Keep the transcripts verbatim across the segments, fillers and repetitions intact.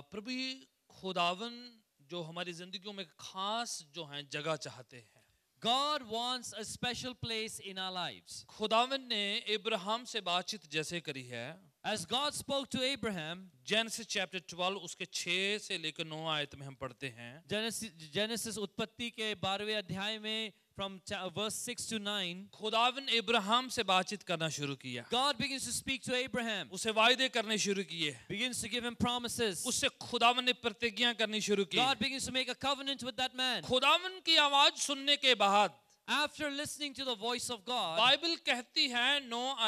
प्रभु खुदावन जो हमारी जिंदगियों में खास जो है जगह चाहते हैं. God wants a special place in our lives. खुदावन ने इब्राहिम से बातचीत जैसे करी है. As God spoke to Abraham, Genesis chapter twelve उसके छह से लेकर नौ आयत में हम पढ़ते हैं. Genesis, Genesis उत्पत्ति के बारहवें अध्याय में from verse six to nine, खुदावन इब्राहिम से बातचीत करना शुरू किया. God begins to speak to Abraham. उसे वायदे करने शुरू किए. Begins to give him promises. उससे खुदावन ने प्रतिज्ञा करनी शुरू की. God begins to make a covenant with that man. खुदावन की आवाज सुनने के बाद, after listening to the voice of God, Bible कहती है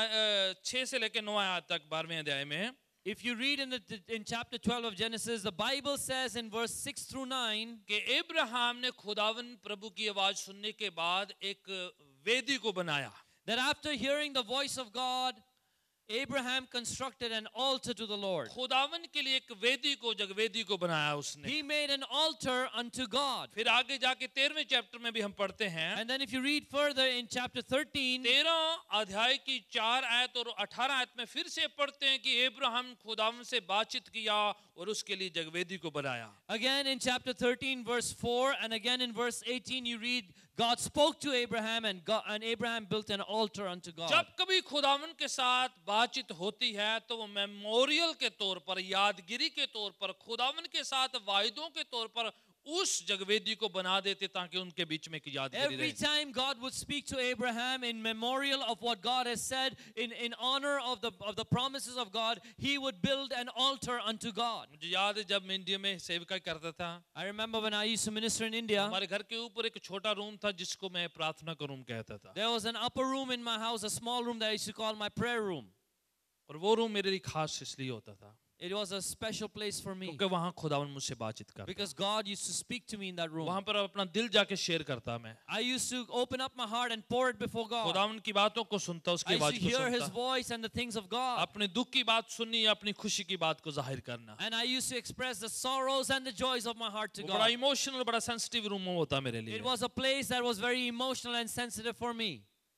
नौ छह से लेकर नौ आयत तक बारहवें अध्याय में, if you read in the in chapter twelve of Genesis, the Bible says in verse six through nine कि इब्राहिम ने खुदावन प्रभु की आवाज सुनने के बाद एक वेदी को बनाया. that after hearing the voice of God, Abraham constructed an altar to the Lord. खुदावन के लिए एक वेदी को जगवेदी को बनाया उसने. He made an altar unto God. फिर आगे जाके तेरहवें चैप्टर में भी हम पढ़ते हैं. And then if you read further in chapter thirteen, तेरह अध्याय की चार आयत और अठारह आयत में फिर से पढ़ते हैं कि इब्राहिम खुदावन से बातचीत किया और उसके लिए जगवेदी को बनाया. again in chapter thirteen verse four and again in verse eighteen you read God spoke to Abraham and God, and Abraham built an altar unto God. जब कभी खुदावन के साथ बातचीत होती है तो वो मेमोरियल के तौर पर, यादगिरी के तौर पर, खुदावन के साथ वायदों के तौर पर उस जगवेदी को बना देते ताकि उनके बीच में एक यादगिरी Every रहे. time God would speak to Abraham in memorial of what God has said, in in honor of the of the promises of God, he would build an altar unto God. मुझे याद है जब मैं India में सेविका करता था, I remember when I used to minister in India, हमारे घर के ऊपर एक छोटा रूम था जिसको मैं प्रार्थना का रूम कहता था. there was an upper room in my house, a small room that I used to call my prayer room. और वो रूम मेरे लिए खास इसलिए होता था It was a special place for me क्योंकि वहाँ खुदावन मुझसे बातचीत करता. because God used to speak to me in that room. वहाँ पर अपना दिल जाके शेयर करता मैं. I used to open up my heart and pour it before God. खुदावन की बातों को सुनता, I उसकी used आवाज to को hear His सुनता, voice and the things of God. अपने दुख की बात सुननी, अपनी खुशी की बात को जाहिर करना. And I used to express the sorrows and the joys of my heart to वो बड़ा God. इमोशनल, बड़ा सेंसिटिव रूम होता मेरे लिए. It was a place that was very emotional and sensitive for me.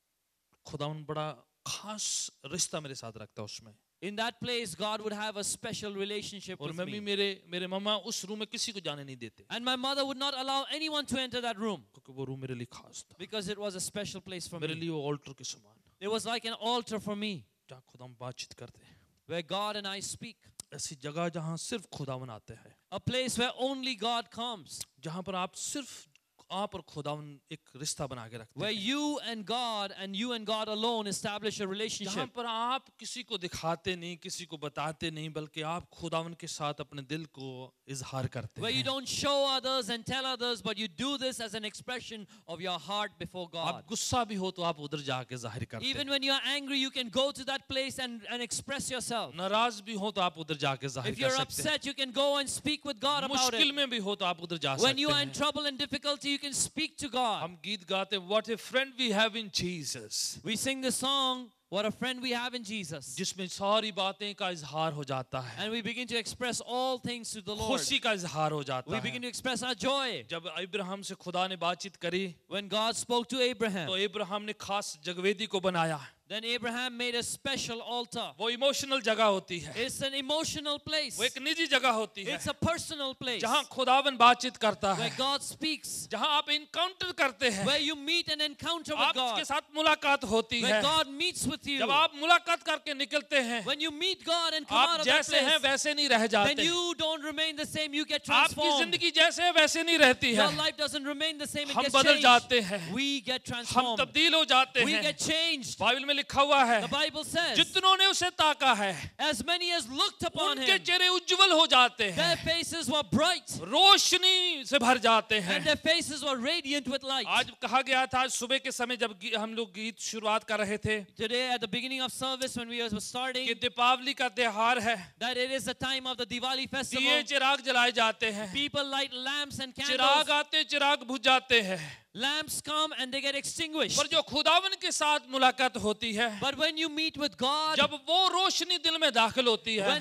खुदावन बड़ा खास रिश्ता मेरे साथ रखता उसमें. In that place, God would have a special relationship और with मैं भी me. मेरे मेरे मम्मा उस रूम में किसी को जाने नहीं देते And my mother would not allow anyone to enter that room क्योंकि वो रूम मेरे लिए खास था. because it was a special place for मेरे me. लिए वो ऑल्टर के समान, It was like an altar for me जहाँ खुदावन बातचीत करते हैं. where God and I speak. ऐसी जगह जहाँ सिर्फ खुदावन आते हैं, A place where only God comes. जहाँ पर आप सिर्फ आप और खुदावन एक रिश्ता बना के रखते Where हैं. you and God and you and God alone establish a जहाँ relationship. पर आप किसी को दिखाते नहीं, किसी को बताते नहीं, बल्कि आप खुदावन के साथ अपने दिल को इजहार करते Where you हैं. don't show others and tell others, but you do this as an expression of your heart before God. आप गुस्सा भी हो तो आप उधर जाके जाहिर करते Even हैं. when you're angry, you can go to that place and, and express yourself. नाराज भी हो तो आप उधर जाके जाहिर If कर you're सकते हैं. upset, you can go and speak with God about मुश्किल it. में भी हो तो आप उधर जा When सकते you are in हैं. trouble and difficulty, you can speak to God. हम गीत गाते, What a friend we have in Jesus, We sing the song, What a friend we have in Jesus. जिसमें सारी बातें का इजहार हो जाता है, And we begin to express all things to the Lord. खुशी का इजहार हो जाता We begin है. to express our joy. जब इब्राहिम से खुदा ने बातचीत करी When God spoke to Abraham, तो इब्राहिम ने खास जगवेदी को बनाया. then Abraham made a special altar. वो इमोशनल जगह होती है, It's an emotional place. वो एक निजी जगह होती है It's a personal place जहाँ खुदावन बातचीत करता where है, God speaks, जहाँ आप इनकाउंटर करते हैं, where you meet and encounter with आपके God, साथ मुलाकात होती where है. God meets with you. जब आप मुलाकात करके निकलते हैं, When you meet God and come out आप of that जैसे हैं place, वैसे नहीं रह then जाते. you don't remain the same. You get आपकी transformed. जिंदगी जैसे है वैसे नहीं रहती Your है. life doesn't remain the same. It हम gets बदल जाते changed. हैं, We get हम transformed. तब्दील हो जाते We हैं. get changed. बाइबल में लिखा हुआ है, The Bible says, जितनों ने उसे ताका है as many as looked upon उनके him, चेहरे उज्जवल हो जाते हैं, their faces were bright रोशनी से भर जाते हैं. and their faces were radiant with light. आज कहा गया था, सुबह के समय जब गी- हम लोग गीत शुरुआत कर रहे थे Today at the beginning of service when we were कि starting, दीपावली का त्योहार है, that it is the time of the Diwali festival. दिए चिराग जलाए जाते हैं, People light lamps and Chirag candles. आते चिराग बुझ जाते हैं. Lamps come and they get extinguished. पर जो खुदावन के साथ मुलाकात होती है, But when you meet with God, जब वो रोशनी दिल में दाखिल होती है, when that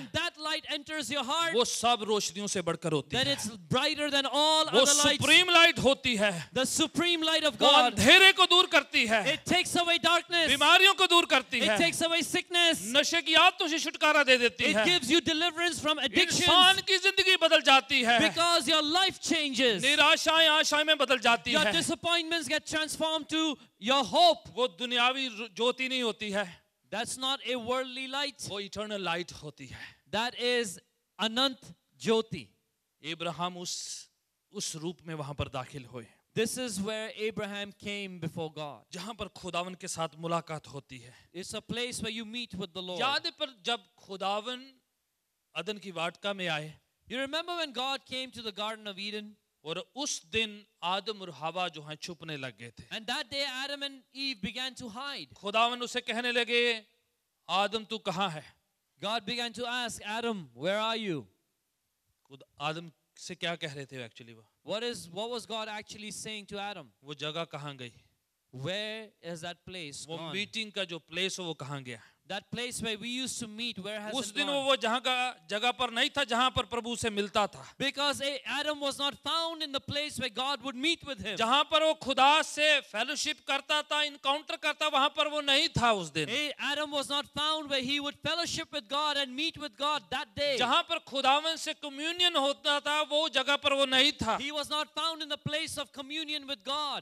light enters your heart, वो सब रोशनियों से बढ़कर होती then है. it's brighter than all वो other lights. सुप्रीम लाइट होती है. The supreme light of वो God. अंधेरे को दूर करती है, It takes away darkness. बीमारियों को दूर करती It है, takes away sickness. नशे की आदतों से छुटकारा दे देती It है. gives you deliverance from addictions इंसान की जिंदगी बदल जाती है. because your life changes. निराशाएं आशाएं में बदल जाती Your है. disappointments get transformed to your hope. वो दुनियावी ज्योति नहीं होती है, That's not a worldly light. वो इटर्नल लाइट होती है. That is Anant Jyoti. Ibrahim उस उस रूप में वहां पर दाखिल हुए This is where Abraham came before God. जहां पर खुदावन के साथ मुलाकात होती है. It's a place where you meet with the Lord. याद है पर जब खुदावन अदन की वाटिका में आए You remember when God came to the Garden of Eden? और उस दिन आदम और हवा जो हैं छुपने लग गए थे. And that day Adam and Eve began to hide. खुदावन उसे कहने लगे, आदम तू कहाँ है? God began to ask Adam, where are you? खुद आदम से क्या कह रहे थे एक्चुअली? वो What is what was God actually saying to Adam? वो जगह कहाँ गई? Where is that place वो gone? मीटिंग का जो प्लेस हो वो कहाँ गया? That place where we used to meet, where has उस it दिन gone? वो वो जहाँ का जगह पर नहीं था जहाँ पर प्रभु से मिलता था. Because A- Adam was not found in the place where God would meet with him. जहाँ पर वो खुदा से फेलोशिप करता था, इनकाउंटर करता, वहाँ पर वो नहीं था उस दिन. A- Adam was not found where he would fellowship with God and meet with God that day. जहाँ पर खुदावन से कम्युनियन होता था वो जगह पर वो नहीं था. He was not found in the place of communion with God.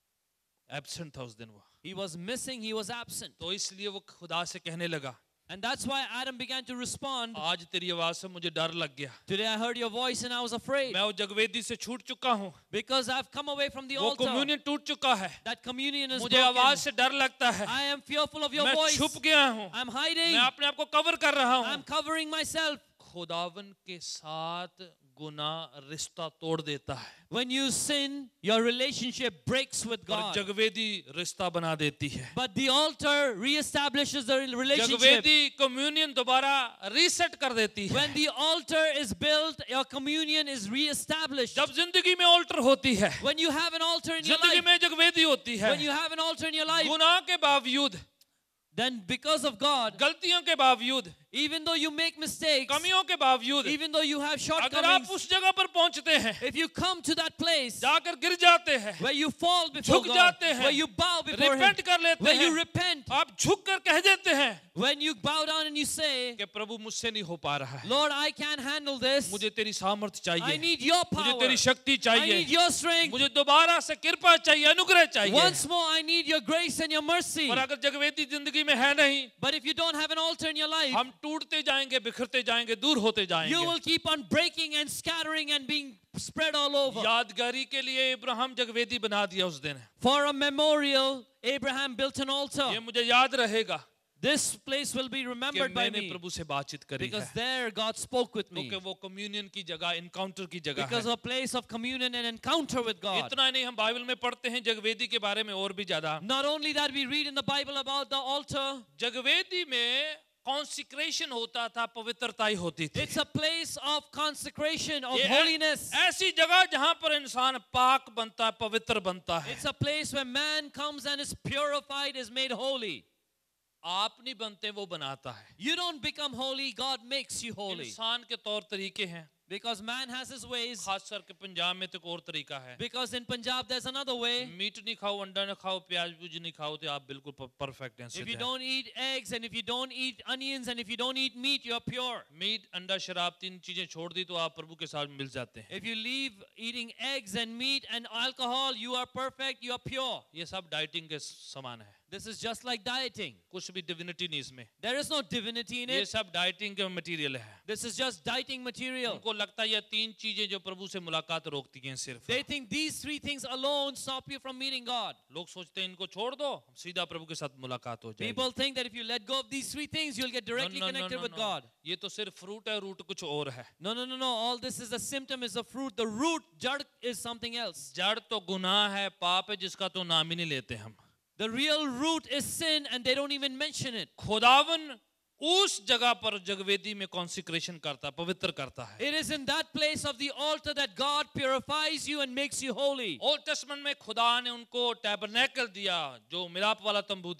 Absent था उस दिन वो. He was missing, he was absent. तो इसलिए वो खुदा से कहने लगा, And that's why Adam began to respond. आज तेरी आवाज से मुझे डर लग गया. Today I heard your voice and I was afraid. मैं वो जगवेदी से छूट चुका हूँ. Because I've come away from the वो altar. कम्युनियन टूट चुका है. That communion is मुझे आवाज broken. से डर लगता है. I am fearful of your मैं voice. छुप गया हूँ. I'm hiding. मैं अपने आप को कवर कर रहा हूँ. I'm covering myself. खुदावन के साथ गुनाह रिश्ता तोड़ देता है When you sin, your relationship breaks with और God. जगवेदी रिश्ता बना देती है. But the altar reestablishes the relationship. जगवेदी कम्युनियन दोबारा रीसेट कर देती है. When the altar is built, your communion is reestablished. जब जिंदगी में ऑल्टर होती है, When you have an altar in your जिंदगी life, में जगवेदी होती है, when you have an altar in your life, गुनाह के बावजूद, then because of God, गलतियों के बावजूद, even though you make mistakes, कमियों के बावजूद, even though you have अगर आप shortcomings, उस जगह पर पहुंचते हैं, if you come to that place जाकर गिर जाते हैं, where you fall before झुक God, जाते हैं, where you bow before Him, repent कर लेते where you हैं, repent, आप झुक कर कह देते हैं when you bow down and you say, कि प्रभु मुझसे नहीं हो पा रहा है, Lord, I can't handle this. मुझे तेरी सामर्थ I चाहिए, need your मुझे power. तेरी शक्ति I चाहिए, need your strength. मुझे दोबारा से कृपा चाहिए, अनुग्रह चाहिए. Once more, I need your grace and your mercy. और अगर जगवेदी जिंदगी में है नहीं, But if you don't have an altar in your life, हम टूटते जाएंगे, बिखरते जाएंगे, दूर होते you जाएंगे. will keep on breaking and scattering and being spread all over. यादगारी के लिए इब्राहिम जगवेदी बना दिया उस दिन. For a memorial, Abraham built an ये altar. मुझे याद रहेगा This place will be कि remembered by मैंने me प्रभु से बातचीत करी because है, there God spoke with me. क्योंकि वो कम्युनियन की जगह, इनकाउंटर की जगह Because है. of a place of communion and encounter with God. इतना ही नहीं, हम बाइबल में पढ़ते हैं जगवेदी के बारे में और भी ज्यादा. Not only that, we read in the Bible about the altar. जगवेदी में कॉन्सिक्रेशन होता था, पवित्रताई होती थी. It's a place of consecration, of ये holiness. ऐ- ऐसी जगह जहां पर इंसान पाक बनता है, पवित्र बनता है. It's a place where man comes and is purified, is made holy. आप नहीं बनते, वो बनाता है. You don't become holy, God makes you holy. इंसान के तौर तरीके हैं. Because man has his ways. खास करके पंजाब में तो एक और तरीका है. Because in Punjab there's another way. Meat नहीं खाओ, अंडा नहीं खाओ, प्याज पूज नहीं खाओ, तो आप बिल्कुल परफेक्ट हैं. If you don't eat eggs and if you don't eat onions and if you don't eat meat, you're pure. Meat, अंडा, शराब, तीन चीजें छोड़ दी तो आप प्रभु के साथ मिल जाते हैं. If you leave eating eggs and meat and alcohol, you are perfect, you are pure. ये सब डाइटिंग के समान है. This is just like dieting. कुछ भी डिविनिटी नहीं इसमें. There is no divinity in ये it. सब डाइटिंग के मटेरियल है. This is just dieting material. उनको लगता है ये तीन चीजें जो प्रभु से मुलाकात रोकती हैं सिर्फ. They think these three things alone stop you from meeting God. लोग सोचते हैं इनको छोड़ दो, सीधा प्रभु के साथ मुलाकात हो जाएगी. People think that if you let go of these three things, you'll get directly No, no, no, connected no, with no. God. ये तो सिर्फ फ्रूट है, रूट कुछ और है. No, no, no, no. All this is a symptom, is a fruit. The root, jad, is something else. जड़ तो गुनाह है, पाप है, जिसका तो नाम ही नहीं लेते हम. The real root is sin and they don't even mention it. खुदावन उस जगह पर जगवेदी में कॉन्सिक्रेशन करता है, पवित्र करता है. It is in that place of the altar that God purifies you and makes you holy. Old testament में खुदा ने उनको टैबरनेकल दिया, जो मिलाप वाला तंबू दिया.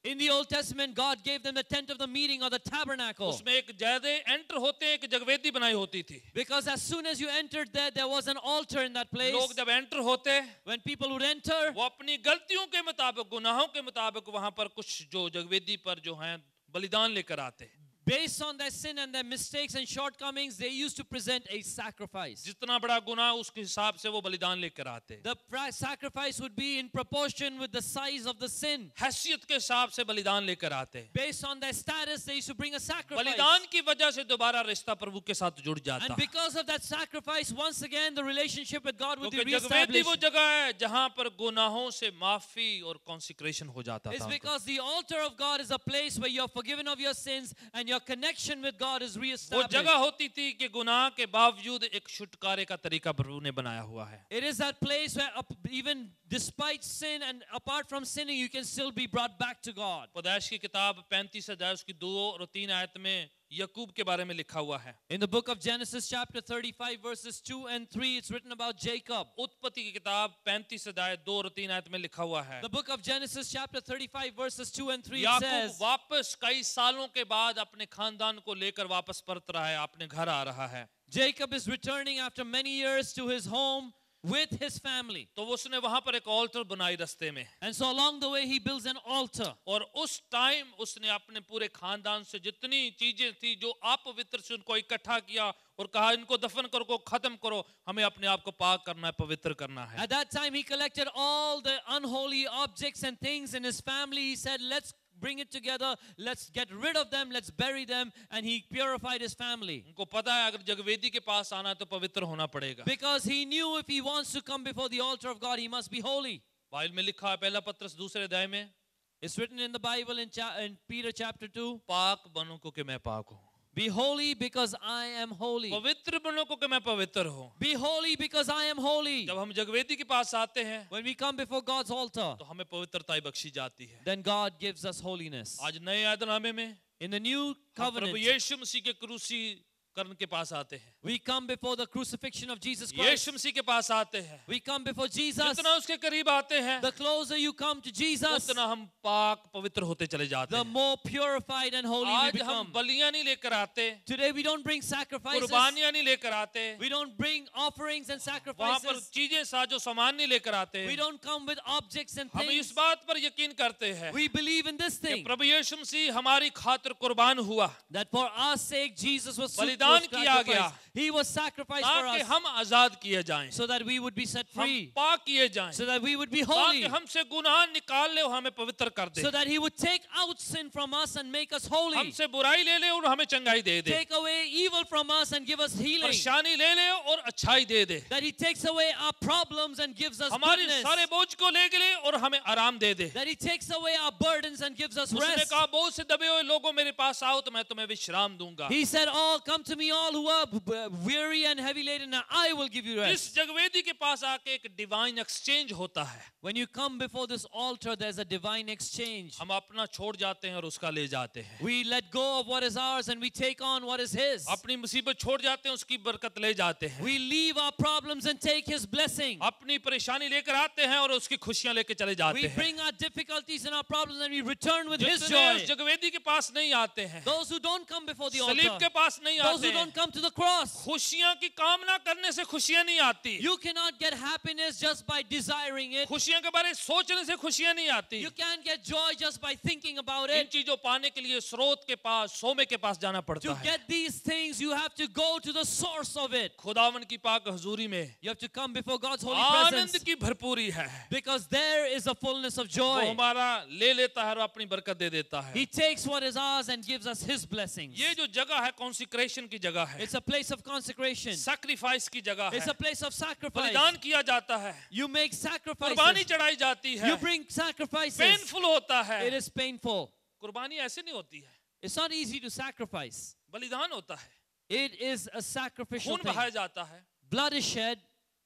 In the Old Testament, God gave them the tent of the meeting or the tabernacle. उसमें एक ज्यादा एंटर होते हैं, एक जगवेदी बनाई होती थी. Because as soon as you entered there, there was an altar in that place. लोग जब एंटर होते, When people would enter, वो अपनी गलतियों के मुताबिक, गुनाहों के मुताबिक वहां पर कुछ जो जगवेदी पर जो हैं बलिदान लेकर आते. based on their sin and their mistakes and shortcomings, they used to present a sacrifice. जितना बड़ा गुनाह उसके हिसाब से वो बलिदान लेकर आते. The pra- sacrifice would be in proportion with the size of the sin. हैसियत के हिसाब से बलिदान लेकर आते. Based on their status, they used to bring a sacrifice. बलिदान की वजह से दोबारा रिश्ता प्रभु के साथ जुड़ जाता. And because of that sacrifice, once again the relationship with God would be क्योंकि जगवेदी वो reestablished. जगह है जहां पर गुनाहों से माफी और कॉन्सिक्रेशन हो जाता It's था. because the altar of God is a place where you're forgiven of your sins and your connection with God is वो reestablished. जगह होती थी कि गुनाह के बावजूद एक छुटकारे का तरीका प्रभु ने बनाया हुआ है. It is that place where up- even despite sin and apart from sinning, you can still be brought back to God. पैदाइश की किताब पैंतीस अध्याय उसकी दो और तीन आयत में याकूब के बारे में लिखा हुआ है. In the book of Genesis chapter thirty-five verses two and three, it's written about Jacob. उत्पत्ति की किताब पैंतीस अध्याय दो और तीन आयत में लिखा हुआ है. The book of Genesis chapter thirty-five verses two and three, it Yakub says, वापस कई सालों के बाद अपने खानदान को लेकर वापस परत रहा है, अपने घर आ रहा है. Jacob is returning after many years to his home with his family. तो उसने वहां पर एक ऑल्टर बनाई रास्ते में. And so along the way, he builds an altar. और उस टाइम उसने अपने पूरे खानदान से जितनी चीजें थी जो अपवित्र से उनको इकट्ठा किया और कहा इनको दफन करो, को खत्म करो, हमें अपने आप को पाक करना है, पवित्र करना है. At that time, he collected all the unholy objects and things in his family. He said, let's bring it together, let's get rid of them, let's bury them, and he purified his family. उनको पता है अगर जगवेदी के पास आना है तो पवित्र होना पड़ेगा. Because he knew if he wants to come before the altar of God, he must be holy. Bible में लिखा है पहला पत्रस दूसरे अध्याय में, It's written in the Bible in, cha- in Peter chapter two, पाक बनो को कि मैं पाक हूँ. be holy because I am holy. पवित्र बनो को कि मैं पवित्र हूँ. Be holy because I am holy. जब हम जगवेदी के पास आते हैं When we come before God's altar, तो हमें पवित्रता बख्शी जाती है. then God gives us holiness. आज नए आयतनामे में In the new हम प्रभु covenant, यीशु मसीह के क्रूसी करण के पास आते हैं. we come before the crucifixion of Jesus Christ. यीशु मसीह के पास आते हैं. We come before Jesus. जितना उसके करीब आते हैं The closer you come to Jesus, उतना हम पाक पवित्र होते चले जाते the हैं. more purified and holy we आज हम become. बलियां नहीं लेकर आते, Today we don't bring sacrifices. कुर्बानियां नहीं लेकर आते, We don't bring offerings and वहां पर sacrifices. चीजें साजो सामान नहीं लेकर आते. We don't come with objects and हम इस things. बात पर यकीन करते हैं We believe in this कि thing, प्रभु यीशु मसीह हमारी खातिर कुर्बान हुआ that for our sake Jesus was बलिदान was किया गया. sacrificed. He was sacrificed for ताकि us हम आजाद किए जाएं, so that we would be set हम free, पाक किए जाएं, so that we would be ताकि holy, हमसे गुनाह निकाल ले और हमें पवित्र कर दे. so that He would take out sin from us and make us holy, हमसे बुराई ले ले और हमें चंगाई दे दे. take away evil from us and give us healing, परेशानी ले ले और अच्छाई दे दे. that He takes away our problems and gives us हमारे goodness, सारे बोझ को ले ले और हमें आराम दे दे. that He takes away our burdens and gives us उसने rest. कहा बहुत से दबे हुए लोगों मेरे पास आओ तो मैं तुम्हें विश्राम दूंगा. He said, "Oh, come to me, all who are b- weary and heavy laden, and I will give you rest." इस जगवेदी के पास आके एक डिवाइन एक्सचेंज होता है. When you come before this altar, there's a divine exchange. हम अपना छोड़ जाते हैं और उसका ले जाते हैं. We let go of what is ours and we take on what is His. अपनी मुसीबत छोड़ जाते हैं, उसकी बरकत ले जाते हैं. We leave our problems and take His blessing. अपनी परेशानी लेकर आते हैं और उसकी खुशियां लेकर चले जाते We हैं. bring our difficulties and our problems and we return with His जितने उस joy. जगवेदी के पास नहीं आते हैं, Those who don't come before the सलीब altar, के पास नहीं those आते who हैं, don't come to the cross, खुशियां की कामना करने से खुशियां नहीं आती. you cannot get happiness just by desiring it. खुशियां के बारे में सोचने से खुशियां नहीं आती. You can't get joy just by thinking about in it. चीजों पाने के लिए स्रोत के पास, सोमे के पास जाना पड़ता To है. get these things, you have to go to the source of it. खुदावन की पाक हजूरी में You have to come before God's holy Anand presence, की भरपूरी है. because there is a fullness of वो joy. हमारा ले लेता है और अपनी बरकत दे देता है. He takes what is ours and gives us His blessings. ये जो जगह है कॉन्सिक्रेशन की जगह है, It's a place of consecration. Sacrifice की जगह It's है, a place of sacrifice. बलिदान किया जाता है, You make कुर्बानी sacrifices. चढ़ाई जाती है, You bring sacrifices. पेनफुल होता है. It is painful. कुर्बानी ऐसे नहीं होती है, It's not easy to sacrifice. बलिदान होता है, It is a sacrificial खून thing. बहाया जाता है, Blood is shed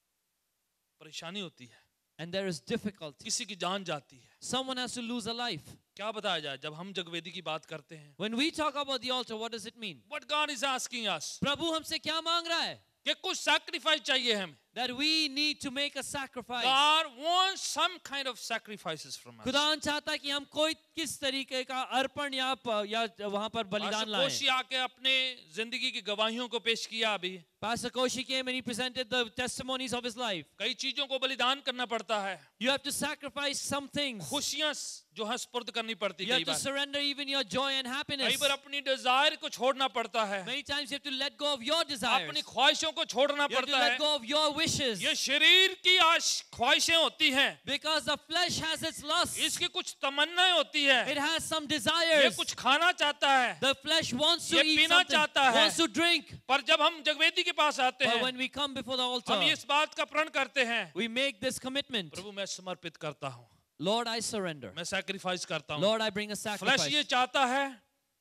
परेशानी होती है, and there is difficulty. किसी की जान जाती है. Someone has to lose a life. क्या बताया जाए जब हम जगवेदी की बात करते हैं? When we talk about the altar, what does it mean? What God is asking us, प्रभु हमसे क्या मांग रहा है? कि कुछ सैक्रिफाइस चाहिए हमें. that we need to make a sacrifice. God wants some kind of sacrifices from us. खुदा चाहता है कि हम कोई किस तरीके का अर्पण या प- या वहां पर बलिदान पास्टर लाएं. कोशी आके अपने जिंदगी की गवाहियों को पेश किया अभी. Pastor Koshi came and he presented the testimonies of his life. कई चीजों को बलिदान करना पड़ता है. You have to sacrifice some things. खुशियां जो है स्पुर्द करनी पड़ती You कई have to bar. surrender even your joy and कई happiness. बार अपनी डिजायर को छोड़ना पड़ता है. Many times you have to let go of your desires. अपनी ख्वाहिशों को छोड़ना You have to पड़ता let है. go of your wishes. ये शरीर की आश ख्वाहिशें होती हैं. Because the flesh has its lusts. इसकी कुछ तमन्नाएं होती है. It has some ये desires. कुछ खाना चाहता है. The flesh wants to ये eat पीना something, चाहता है. wants to drink. पर जब हम जगवेदी के पास आते But हैं, when we come before the altar, हम इस बात का प्रण करते हैं, we make this commitment. प्रभु मैं समर्पित करता हूँ, Lord, I surrender. मैं सैक्रिफाइस करता हूँ. Lord, I bring a flesh sacrifice. ये चाहता है,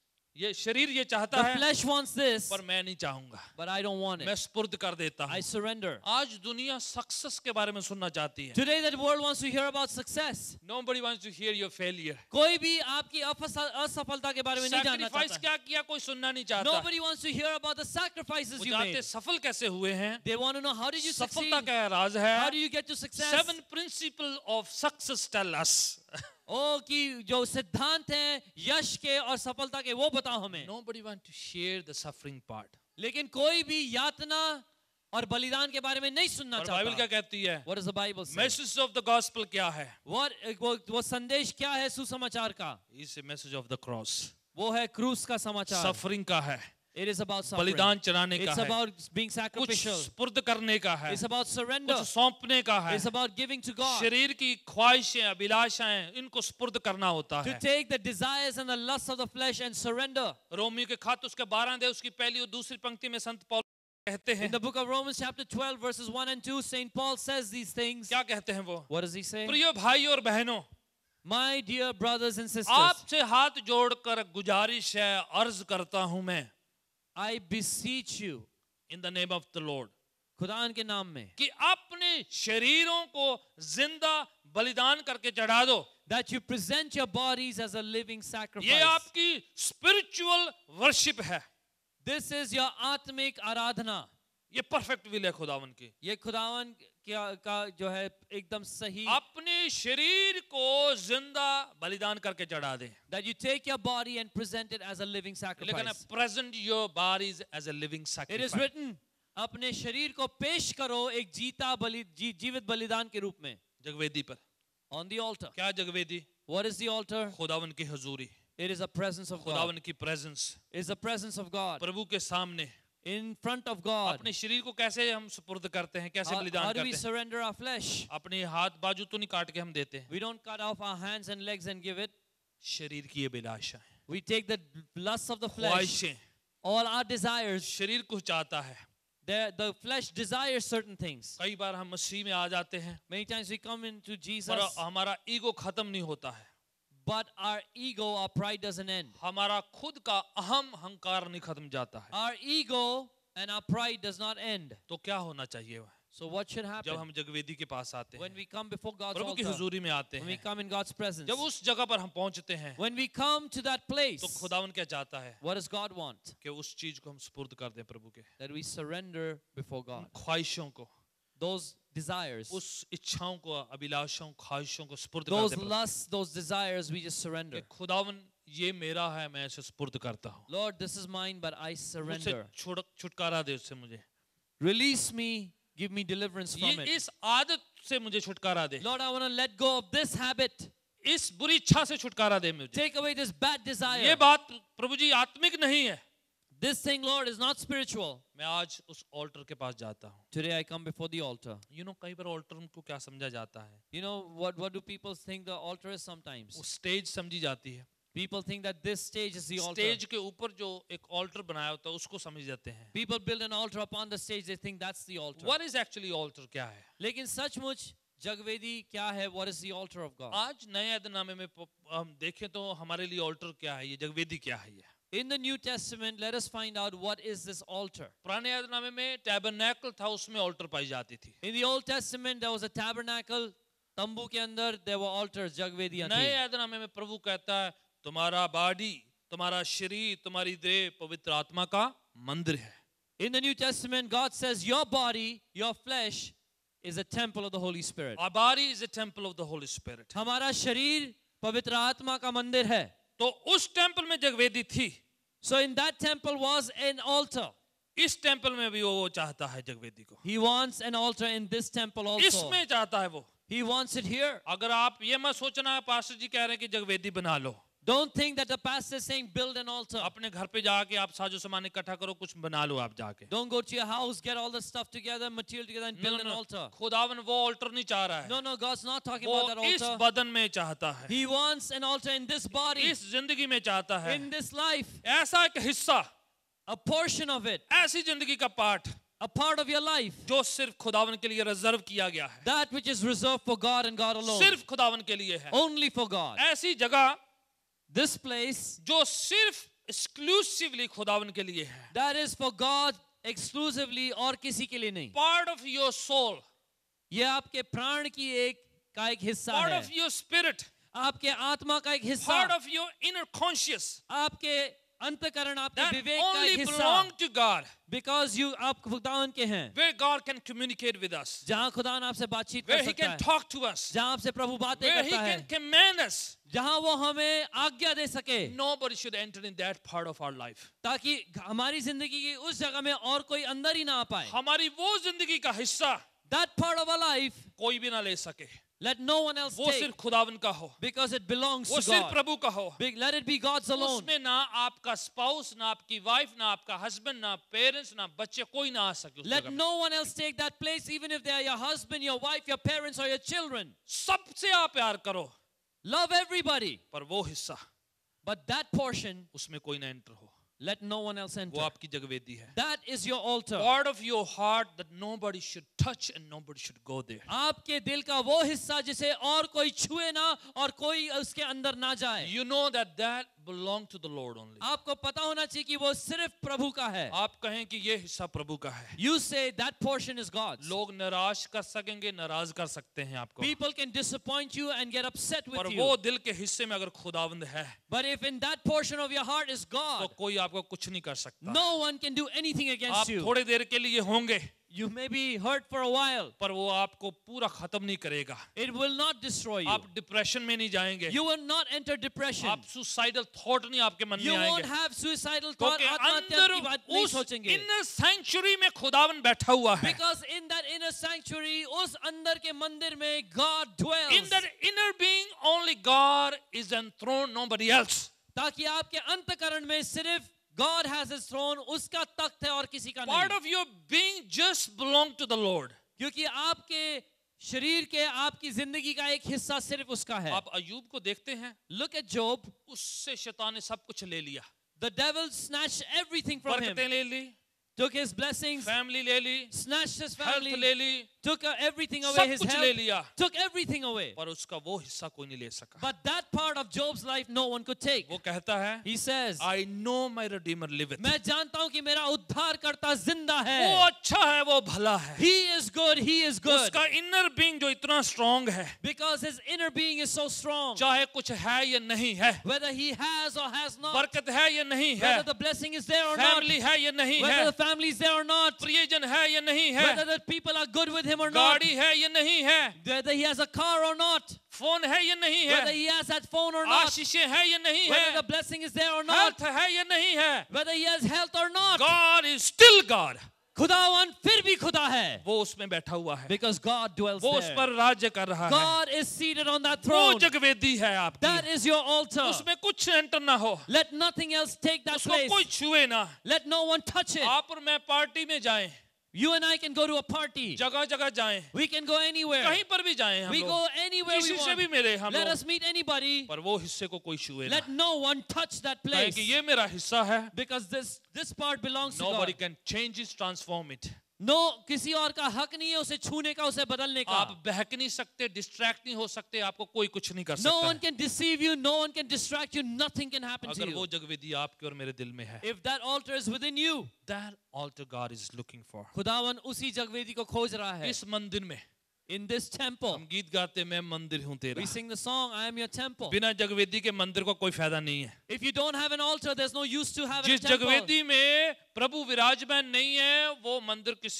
ये शरीर ये चाहता The है, flesh wants this, पर मैं नहीं चाहूंगा. but I don't want मैं it. स्पुर्द कर देता I हूँ. surrender. आज दुनिया सक्सेस के बारे में सुनना चाहती है. Today, that world wants to hear about success. Nobody wants to hear your failure. कोई भी आपकी अफस- असफलता के बारे में नहीं जानना सैक्रिफाइस चाहता. क्या किया कोई सुनना नहीं चाहता. Nobody wants to hear about the sacrifices वो you चाहते made. सफल कैसे हुए हैं. They want to know how did you succeed? सफलता क्या राज है. How do you get to success? Seven principle of success tell us. ओ कि जो सिद्धांत हैं यश के और सफलता के वो बताओ हमें. Nobody want to share the suffering part. लेकिन कोई भी यातना और बलिदान के बारे में नहीं सुनना और बाइबल क्या चाहता. कहती है. What does the Bible say? Message of the gospel क्या है. What वो, वो संदेश क्या है सुसमाचार का? इस message of the cross. वो है क्रूस का समाचार. Suffering का है. It is about suffering. बलिदान चढ़ाने का It's है. about being कुछ sacrificial. स्पुर्द करने का है. It's about surrender. कुछ सौंपने का है. It's about giving to God. शरीर की ख्वाहिशें अभिलाषाएं इनको स्पुर्द करना होता To है. take the desires and the lusts of the flesh and surrender. रोमियो के खत उसके बारह दे उसकी पहली और दूसरी पंक्ति में संत पौलुस कहते हैं. In the book of Romans chapter twelve verses one and two, Saint Paul says these things. क्या कहते हैं वो. What does he say? प्रिय भाई और बहनों, My dear brothers and sisters, आपसे हाथ जोड़कर गुजारिश है, अर्ज करता हूं मैं, I beseech you, in the name of the Lord, खुदान के नाम में, कि अपने शरीरों को जिंदा बलिदान करके चढ़ा दो. that you present your bodies as a living sacrifice. ये आपकी स्पिरिचुअल वर्शिप है. This is your आत्मिक आराधना. ये परफेक्ट विल है खुदावन की. ये खुदावन क्या का जो है एकदम सही. अपने शरीर को जिंदा बलिदान करके चढ़ा दे. That you take your body and present it as a living लेकिन sacrifice. present your bodies as a living It sacrifice. is written, अपने शरीर को पेश करो एक जीता बलि जी, जीवित बलिदान के रूप में. जगवेदी पर. On the altar. क्या जगवेदी. What is the altar? खुदावन की हुजूरी. It is a presence of God. खुदावन की presence. It is the presence of God. प्रभु के सामने In front of God. अपने शरीर को कैसे हम सुपुर्द करते हैं, कैसे How, बलिदान how do करते we हैं. surrender our flesh? अपने हाथ बाजू तो नहीं काट के हम देते हैं. We don't cut off our hands and legs and give it. शरीर की ये अभिलाषाएं, We take the lusts of the flesh, Khwahishein, all our desires. शरीर को चाहता है. The, the flesh desires certain things. कई बार हम मसीह में आ जाते हैं, Many times we come into Jesus, पर हमारा ईगो खत्म नहीं होता है. but our ego, our pride doesn't end. हमारा खुद का अहम हंकार नहीं खत्म जाता है. Our ego and our pride does not end. तो क्या होना चाहिए. So what should जब happen हम जगवेदी के पास आते when हैं, we come before God's प्रभु की altar? हुजूरी में आते When we हैं, come in God's presence. जब उस जगह पर हम पहुंचते हैं, When we come to that place, तो खुदावन क्या चाहता है what does God want? कि उस चीज को हम सुपुर्द कर दें प्रभु के. That we surrender before God. ख्वाहिशों को, Those desires, उस इच्छाओं को, अभिलाषाओं, ख्वाहिशों को सुपुर्द कर those दें प्रभु. lusts, those desires, we just surrender. कि खुदावन ये मेरा है, मैं इसे सुपुर्द करता हूँ. Lord, this is mine, but I मुझसे surrender. छुड़ छुटकारा दे उससे मुझे. Release me, give me deliverance ये from it. इस आदत से मुझे छुटकारा दे. Lord, I want to let go of this habit. इस बुरी इच्छा से छुटकारा दे मुझे. Take away this bad ये desire. बात प्रभु जी आत्मिक नहीं है. This thing, Lord, is not spiritual. मैं आज उस ऑल्टर के पास जाता हूँ. Today I come before the altar. You know कई बार ऑल्टर को क्या समझा जाता है. You know, what, what do people think the altar is sometimes? वो स्टेज समझी जाती है. People think that this stage is the altar. Stage के ऊपर जो एक ऑल्टर बनाया होता है उसको समझ जाते हैं. People build an altar upon the stage, they think that's the altar. What is actually altar क्या है? लेकिन सचमुच जगवेदी क्या है? What is the altar of God? आज नए ऐदनामे में प- हम देखें तो हमारे लिए ऑल्टर क्या है, ये जगवेदी क्या है. ये In the New Testament, let us find out what is this altar. पुराने ऐदनामे में टैबरनेकल था, उसमें ऑल्टर पाई जाती थी. In the Old Testament, there was a tabernacle. तंबू के अंदर there were altars, जगवेदियां नए थी. ऐदनामे में प्रभु कहता है तुम्हारा बॉडी, तुम्हारा शरीर, तुम्हारी देह पवित्र आत्मा का मंदिर है. In the New Testament, God says your body, your flesh is a temple of the Holy Spirit. Our body is a temple of the Holy Spirit. हमारा शरीर पवित्र आत्मा का मंदिर है. तो उस टेंपल में जगवेदी थी. So in that temple was an altar. इस टेंपल में भी वो चाहता है जगवेदी को. He wants an altar in this temple also. इसमें चाहता है वो. He wants it here. अगर आप ये मत सोचना पास्टर जी कह रहे हैं कि जगवेदी बना लो. Don't think that the pastor is saying build an altar. अपने घर पे जाके आप साजो सामान इकट्ठा करो, कुछ बना लो आप जाके. Don't go to your house, get all the stuff together, material together and build an altar. खुदावन वो altar नहीं चाह रहा है. No, no, God's not talking वो about that इस altar. बदन में चाहता है. He wants an altar in this body, इस जिंदगी में चाहता है. in this life, ऐसा एक हिस्सा, a portion of it, ऐसी जिंदगी का part a part of your life, जो सिर्फ खुदावन के लिए रिजर्व किया गया है. that which is reserved for God and God alone. सिर्फ खुदावन के लिए है. Only for God. ऐसी जगह This place, जो सिर्फ एक्सक्लूसिवली खुदावन के लिए है. that is for God exclusively और किसी के लिए नहीं. Part of your soul, ये आपके प्राण की एक का एक हिस्सा part है. of your spirit, आपके आत्मा का एक हिस्सा. part of your inner conscious आपके अंतःकरण, आपके that विवेक का only एक हिस्सा. belong to God, Because you आप खुदावन के हैं. where God can communicate with us, जहाँ खुदावन आपसे बातचीत where कर He सकता can है. talk to us, जहाँ आपसे प्रभु बातें where He करता can है. command us. जहाँ वो हमें आज्ञा दे सके. Nobody should enter in that part of our life. ताकि हमारी जिंदगी की उस जगह में और कोई अंदर ही ना आ पाए. हमारी वो जिंदगी का हिस्सा That part of our life, कोई भी ना ले सके. let no one else वो take. सिर्फ खुदावन का हो, Because it belongs वो to सिर्फ God. प्रभु का हो. Big- Let it be God's alone. उसमें ना आपका स्पाउस, ना आपकी वाइफ, ना आपका हस्बैंड, ना पेरेंट्स, ना बच्चे, कोई ना आ सके उस Let जगह में. no one else take that place, even if they are your husband, your wife, your parents, or your children. सबसे आप प्यार करो, Love everybody. पर वो हिस्सा But that portion, उसमें कोई ना एंटर हो. let no one else वो enter. आपकी जगवेदी है. That is your altar. Part of your heart that nobody should touch and nobody should go there. आपके दिल का वो हिस्सा जिसे और कोई छुए ना और कोई उसके अंदर ना जाए. You know that that belong to the Lord only. आपको पता होना चाहिए कि वो सिर्फ प्रभु का है. आप कहें कि ये हिस्सा प्रभु का है. You say that portion is God's. लोग निराश कर सकेंगे, नाराज कर सकते हैं आपको. People can disappoint you and get upset पर with वो you. दिल के हिस्से में अगर खुदावंद है, But if in that portion of your heart is तो God, कोई आपको कुछ नहीं कर सकता. no one can do anything आप against you. थोड़े देर के लिए होंगे, You may be hurt for a while. पर वो आपको पूरा खत्म नहीं करेगा. It will not destroy you. आप डिप्रेशन में नहीं जाएंगे. You will not enter depression. आप सुसाइडल थॉट नहीं आपके मन You में won't आएंगे. have suicidal thought. क्योंकि आत्महत्या अंदर की बात नहीं उस सोचेंगे. इनर सेंचुरी में खुदावन बैठा हुआ है. Because in that inner sanctuary, उस अंदर के मंदिर में God dwells. In that inner being, only God is enthroned, nobody else. ताकि आपके अंतःकरण में सिर्फ God has his throne, उसका तख्त है और किसी का Part नहीं. of your being just belong to the Lord. क्योंकि आपके शरीर के आपकी जिंदगी का एक हिस्सा सिर्फ उसका है. आप अयूब को देखते हैं, Look at Job. उससे शैतान ने सब कुछ ले लिया. The devil snatched everything from him. बरकतें ले ली, Took his blessings, फैमिली ले ली, snatched his हेल्थ family, ले ली, took uh, everything away, सब his कुछ ले health, लिया. took everything away. पर उसका वो हिस्सा कोई नहीं ले सका. But that part of Job's life no one could take. वो कहता है, He says, I know my Redeemer liveth. मैं जानता हूँ कि मेरा उद्धारकर्ता जिंदा वो है. अच्छा है, वो भला है. He is good, he is good. उसका इनर बीइंग जो इतना स्ट्रांग है, Because his inner being is so strong. चाहे कुछ है या नहीं है, Whether he has or has not, बरकत है या नहीं है, whether the blessing is there or not, family है या नहीं whether है, the family is there or not, प्रियजन है या नहीं है, whether the people are good with him or not, गाड़ी है या नहीं है, whether he has a car or not, phone है या नहीं whether है, he has that phone or not, आशीषें है या नहीं whether the है, blessing is there or not, health है या नहीं है, whether he has health or not, God is still God. खुदावन फिर भी खुदा है. वो उसमें बैठा हुआ है, Because God dwells वो उस there. पर राज्य कर रहा है. God is seated on that वो throne. जगवेदी है That आपकी, is your altar. उसमें कुछ एंटर ना हो, Let nothing else take that उसको place. कोई छुए ना. Let no one touch it. आप और मैं पार्टी में जाएं, You and I can go to a party. जगह जगह जाएं, We can go anywhere. कहीं पर भी जाएं हम We लोग, go anywhere we किसी से भी want. मिले हम Let लोग, us meet anybody. पर वो हिस्से को कोई छुए ना. Let no one touch that कहें place. कि ये मेरा हिस्सा है. Because this this part belongs to Nobody God. can change it, transform it. No, किसी और का हक नहीं है उसे छूने का, उसे बदलने का. आप बहक नहीं सकते, डिस्ट्रैक्ट नहीं हो सकते, आपको कोई कुछ नहीं कर No सकता one है. can deceive you. No one can distract you. Nothing can happen to अगर वो you. जगवेदी आपके और मेरे दिल में है, If that altar is within you, that altar God is looking for. खुदावन उसी जगवेदी को खोज रहा है. इस मंदिर में In this temple, हम गीत गाते, मैं मंदिर हूँ तेरा. we sing the song, I am your temple. बिना जगवेदी के मंदिर को कोई फायदा नहीं है. If you don't have an altar, there's no use to have a जिस temple. जगवेदी में प्रभु विराजमान नहीं है, वो मंदिर किसी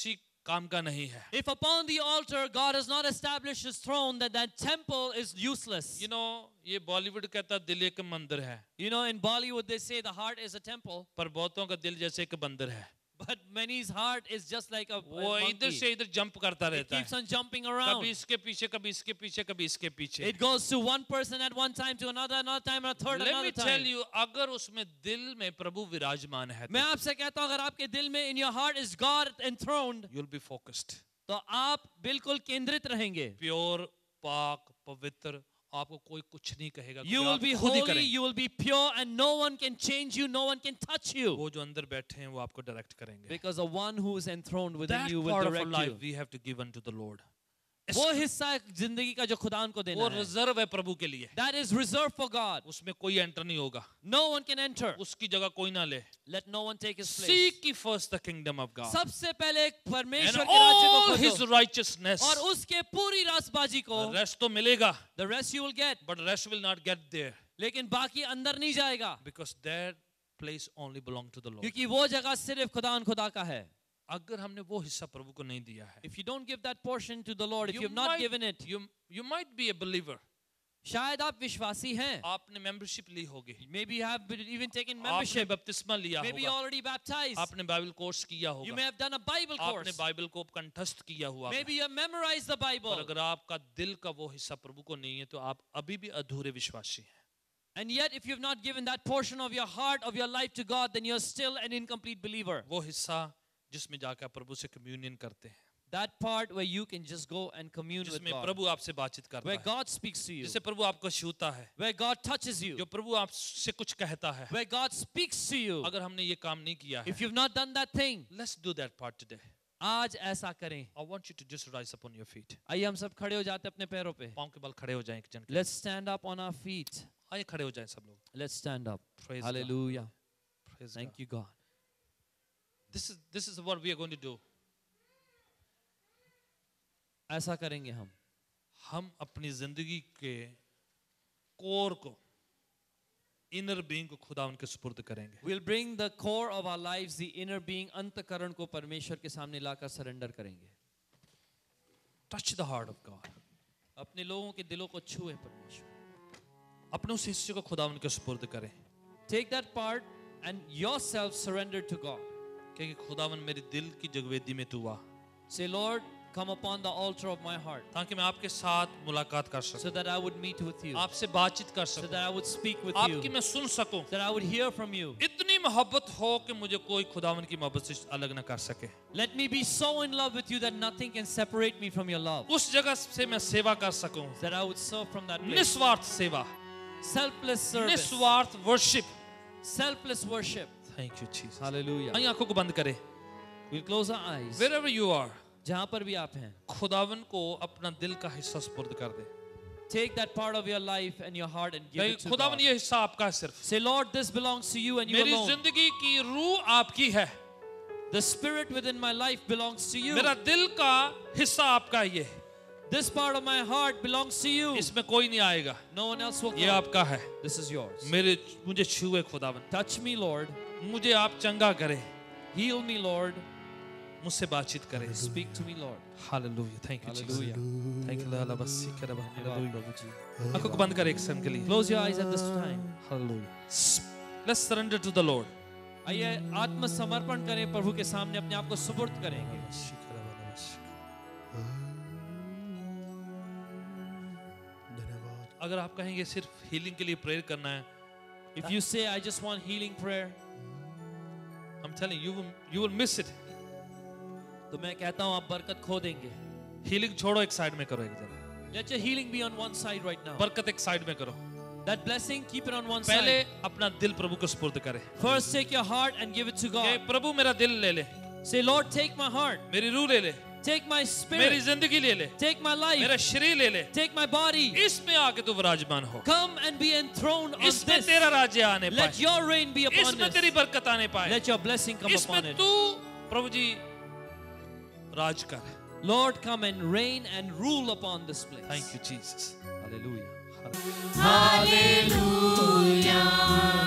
काम का नहीं है. If upon the altar God has not established his throne, then that temple is useless. You know, ये बॉलीवुड कहता है दिल एक मंदिर है, You know, in Bollywood they say the heart is a temple, पर बहुतों का दिल जैसे एक बंदर है. but many's heart is just like a, a वो इधर monkey. से इधर जंप करता It रहता keeps है, on jumping around. कभी इसके पीछे, कभी इसके पीछे, कभी इसके पीछे. It goes to one person at one time, to another, another time, and a third, Let another me tell time. you, अगर उसमें दिल में प्रभु विराजमान है, मैं आपसे कहता हूँ, अगर आपके दिल में, in your heart is God enthroned, you'll be focused. तो आप बिल्कुल केंद्रित रहेंगे. प्योर, पाक, पवित्र, आपको कोई कुछ नहीं कहेगा. You will be holy, you will be pure, and no one can change you, no one can touch you. वो जो अंदर बैठे हैं वो आपको डायरेक्ट करेंगे. Because the one who is enthroned within That you will part of our direct life you. we have to give unto the Lord. वो हिस्सा जिंदगी का जो खुदा को देना वो है, रिजर्व है प्रभु के लिए. that is reserved for God. उसमें कोई एंटर नहीं होगा, No one can enter. उसकी जगह कोई ना ले. Let no one take his place. Seek ye first the kingdom of God सबसे पहले and परमेश्वर के राज्य को all his खोजो righteousness. और उसके पूरी रासबाजी को. Rest तो मिलेगा, The rest you will get. but rest will not get there लेकिन बाकी अंदर नहीं जाएगा, because that place only belong to the Lord. क्योंकि वो जगह सिर्फ खुदा खुदा का है. अगर हमने वो हिस्सा प्रभु को नहीं दिया है, If you don't give that portion to the Lord, if you you have not might- given it, you you might be a believer. शायद आप विश्वासी हैं. आपने मेंबरशिप ली होगी, Maybe you have been even taken आपने membership. बपतिस्मा लिया Maybe होगा, already baptized. आपने बाइबल कोर्स किया You होगा, may have done a Bible आपने course. बाइबल को कंठस्थ किया हुआ Maybe you have memorized the पर Bible. अगर आपका दिल का वो हिस्सा प्रभु को नहीं है तो आप अभी भी अधूरे विश्वासी हैं. And yet, if you have not given that portion of your heart, of your life to God, then you're still an incomplete believer. वो हिस्सा जिसमें जाकर आप प्रभु से कम्युनियन करते हैं, That part where you can just go and commune with जिसमें God. प्रभु आपसे बातचीत करता Where है, God speaks to you. जिससे प्रभु आपको छूता है, Where God touches you. जो प्रभु आपसे कुछ कहता है. Where God speaks to you. अगर हमने ये काम नहीं किया है, If you've not done that thing, let's do that part today. आज ऐसा करें. I want you to just rise up on your feet. आइए हम सब खड़े हो जाते हैं अपने पैरों पे. पाँव के बल खड़े हो जाएं एक जन के. Let's stand up on our feet. आइए खड़े हो जाएं सब लोग. Let's stand up. Praise Hallelujah. God. Praise Thank God. you, God. This is this is what we are going to do. ऐसा करेंगे हम. हम अपनी जिंदगी के कोर को, इनर बीइंग को खुदा उनके सुपुर्द करेंगे. We'll bring the core of our lives, the inner being, अंतःकरण को परमेश्वर के सामने लाकर सरेंडर करेंगे. Touch the heart of God. अपने लोगों के दिलों को छुए परमेश्वर. अपने उस हिस्से को खुदा उनके सुपुर्द करें. Take that part and yourself surrender to God. क्योंकि खुदावन मेरे दिल की जगवेदी में तू आ, Say, Lord, come upon the altar of my heart, ताकि मैं आपके साथ मुलाकात कर सकूं, so that I would meet with you, आपसे बातचीत कर so सकूं, that I would speak with आपकी you, मैं सुन सकूं. so that I would hear from you. इतनी मोहब्बत हो कि मुझे कोई खुदावन की मोहब्बत से अलग ना कर सके. Let me be so in love with you that nothing can separate me from your love, उस जगह से मैं सेवा कर सकूं, so that I would serve from that place. निस्वार्थ सेवा, Selfless service, निस्वार्थ worship. selfless worship. Thank you Jesus. Hallelujah. आइए आंखों को बंद करें. We'll close our eyes. Wherever you are, जहाँ पर भी आप हैं, खुदावन को अपना दिल का हिस्सा सुपुर्द कर दे. take that part of your life and your heart and give it to खुदावन God. ये हिस्सा आपका है सिर्फ. Say, Lord, this belongs to you and you मेरी alone. जिंदगी की रूह आपकी है. The spirit within my life belongs to you. मेरा दिल का हिस्सा आपका है. ये This part of my heart belongs to you. इसमें कोई नहीं आएगा. No one else will ये come. आपका है. This is yours. मेरे मुझे छुए खुदावन, Touch me, Lord. मुझे आप चंगा करें, Heal me, Lord. मुझसे बातचीत करें. Speak to me, Lord. Hallelujah. Thank you Jesus. Hallelujah. Thank you Lord. बस सीख रहा हूँ. धन्यवाद Hallelujah. प्रभु जी. आंखों को बंद करें एक सेकंड के लिए. Close your eyes at this time. Hallelujah. Let's surrender to the Lord. आइए आत्मसमर्पण करें प्रभु के सामने, अपने आप को सुपुर्द करेंगे. अगर आप कहेंगे सिर्फ हीलिंग के लिए प्रेयर करना है, If you say, I just want healing prayer, I'm telling you, you will, you will miss it. तो मैं कहता हूँ आप बरकत खो देंगे. हीलिंग छोड़ो, एक साइड में करो. एक जरा Let your healing be on one side right now. बरकत एक साइड में करो. That blessing, keep it on one पहले side. अपना दिल प्रभु को सुपुर्द करें. First, take your heart and give it to कि God. प्रभु मेरा दिल ले ले, Say, Lord, take my heart, मेरी रूह ले ले, take my मेरी spirit, जिंदगी ले ले, take my मेरा life, शरीर ले ले. take my body. इसमें आके तू विराजमान हो. Come and be enthroned on इसमें this. तेरा राज्य आने Let पाए. your reign be upon इसमें this. तेरी बरकत आने पाए. Let your blessing come upon इसमें it. तू प्रभु जी राज कर. Lord, come and reign and rule upon this place. Thank you Jesus. Hallelujah. Hallelujah. Hallelujah.